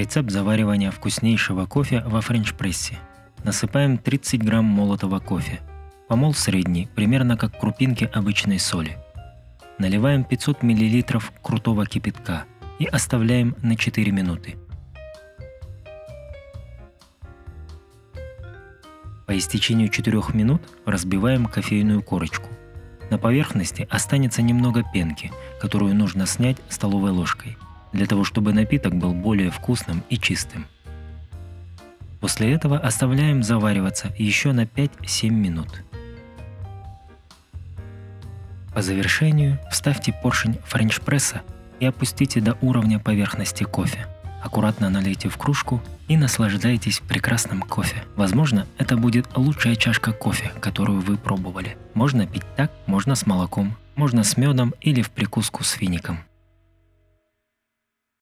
Рецепт заваривания вкуснейшего кофе во френч-прессе. Насыпаем 30 грамм молотого кофе. Помол средний, примерно как крупинки обычной соли. Наливаем 500 мл крутого кипятка и оставляем на 4 минуты. По истечению 4 минут разбиваем кофейную корочку. На поверхности останется немного пенки, которую нужно снять столовой ложкой, для того чтобы напиток был более вкусным и чистым. После этого оставляем завариваться еще на 5-7 минут. По завершению вставьте поршень френч-пресса и опустите до уровня поверхности кофе. Аккуратно налейте в кружку и наслаждайтесь прекрасным кофе. Возможно, это будет лучшая чашка кофе, которую вы пробовали. Можно пить так, можно с молоком, можно с медом или в прикуску с фиником.